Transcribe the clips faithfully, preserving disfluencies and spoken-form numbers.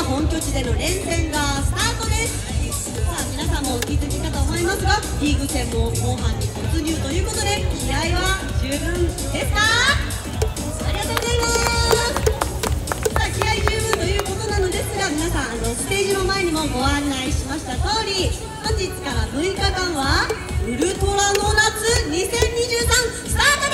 本拠地での連戦がスタートです。さあ皆さんもお気づきかと思いますが、リーグ戦も後半に突入ということで、気合は十分ですか？ありがとうございます。さあ気合十分ということなのですが、皆さんあのステージの前にもご案内しました通り、本日からむいかかんはウルトラの夏にせんにじゅうさんスタートです。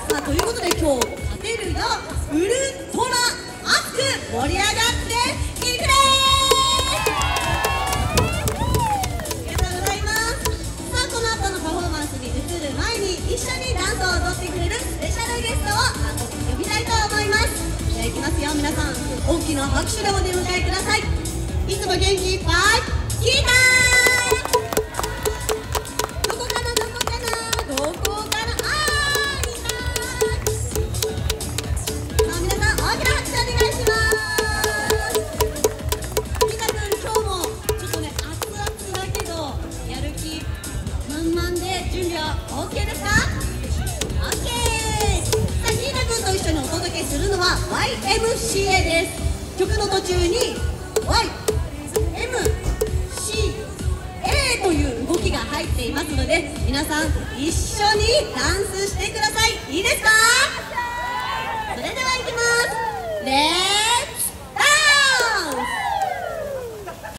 さあということで今日も勝てるよウルトラ熱く盛り上がっていくねー。ありがとうございます。さあこの後のパフォーマンスに移る前に一緒にダンスを踊ってくれるスペシャルゲストを呼びたいと思います。じゃあいきますよ、皆さん大きな拍手でお出迎えください。いつも元気いっぱいキーター。どこかなどこかなどこかな、あーいたー。さあ皆さん大きな拍手お願いします。キータくん今日もちょっとね熱々だけどやる気満々で準備は OK ですか？ OK。 さあキータくんと一緒にお届けするのは ワイエムシーエー です。曲の途中に ワイエムシーエー という動きが入っていますので、皆さん一緒にダンスしてください。いいですか？それではいきます。レッ